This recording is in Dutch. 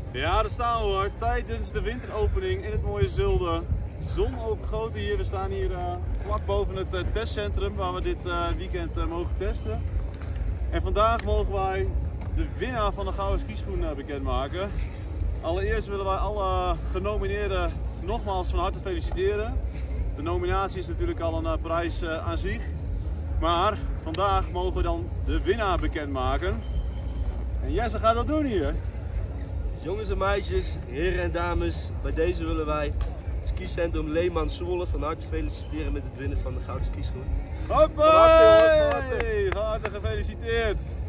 Ja, daar staan we hoor. Tijdens de winteropening in het mooie Zulden. Zon overgoten hier. We staan hier vlak boven het testcentrum waar we dit weekend mogen testen. En vandaag mogen wij de winnaar van de Gouden Skischoen bekendmaken. Allereerst willen wij alle genomineerden nogmaals van harte feliciteren. De nominatie is natuurlijk al een prijs aan zich. Maar vandaag mogen we dan de winnaar bekendmaken. En Jesse gaat dat doen hier. Jongens en meisjes, heren en dames, bij deze willen wij skicentrum Leemans Zwolle van harte feliciteren met het winnen van de Gouden Skischoen. Hoppa! Van harte gefeliciteerd!